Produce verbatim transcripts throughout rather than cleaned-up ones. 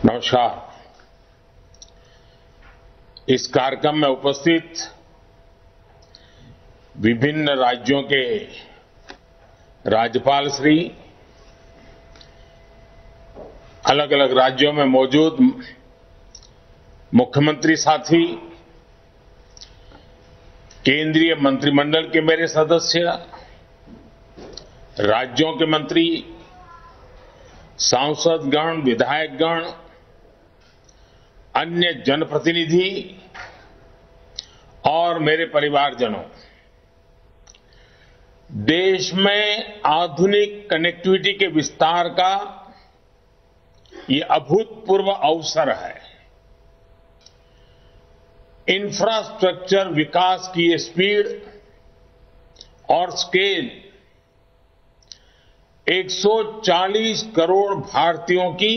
नमस्कार। इस कार्यक्रम में उपस्थित विभिन्न राज्यों के राज्यपाल श्री, अलग अलग राज्यों में मौजूद मुख्यमंत्री साथी, केंद्रीय मंत्रिमंडल के मेरे सदस्य, राज्यों के मंत्री, सांसदगण, विधायकगण, अन्य जनप्रतिनिधि और मेरे परिवारजनों, देश में आधुनिक कनेक्टिविटी के विस्तार का ये अभूतपूर्व अवसर है। इंफ्रास्ट्रक्चर विकास की ये स्पीड और स्केल एक सौ चालीस करोड़ भारतीयों की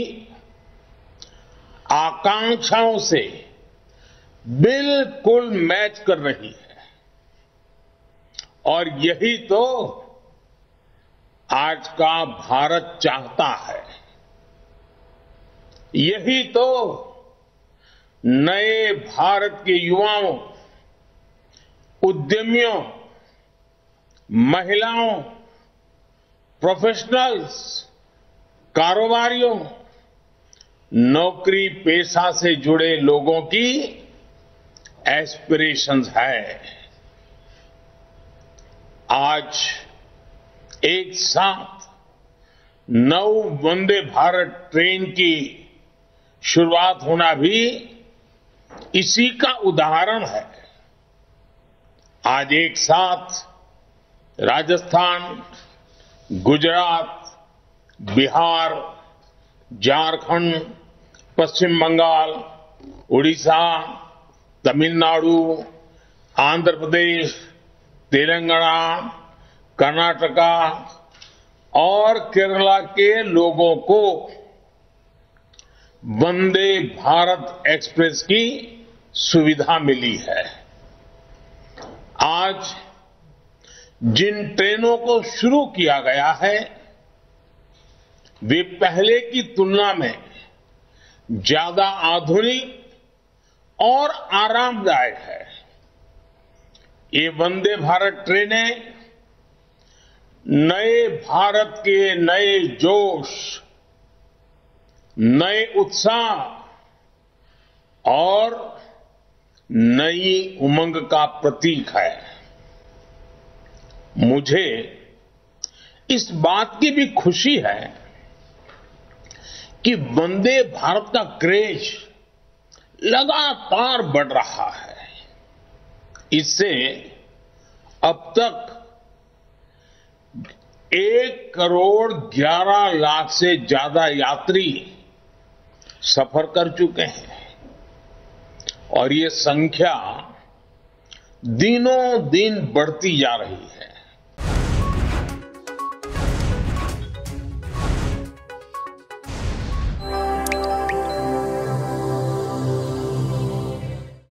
आकांक्षाओं से बिल्कुल मैच कर रही है और यही तो आज का भारत चाहता है। यही तो नए भारत के युवाओं, उद्यमियों, महिलाओं, प्रोफेशनल्स, कारोबारियों, नौकरी पेशा से जुड़े लोगों की एस्पिरेशंस है। आज एक साथ नौ वंदे भारत ट्रेन की शुरुआत होना भी इसी का उदाहरण है। आज एक साथ राजस्थान, गुजरात, बिहार, झारखंड, पश्चिम बंगाल, उड़ीसा, तमिलनाडु, आंध्र प्रदेश, तेलंगाना, कर्नाटका और केरला के लोगों को वंदे भारत एक्सप्रेस की सुविधा मिली है। आज जिन ट्रेनों को शुरू किया गया है वे पहले की तुलना में ज्यादा आधुनिक और आरामदायक है। ये वंदे भारत ट्रेनें नए भारत के नए जोश, नए उत्साह और नई उमंग का प्रतीक है। मुझे इस बात की भी खुशी है कि वंदे भारत का क्रेज लगातार बढ़ रहा है। इससे अब तक एक करोड़ ग्यारह लाख से ज्यादा यात्री सफर कर चुके हैं और ये संख्या दिनों दिन बढ़ती जा रही है।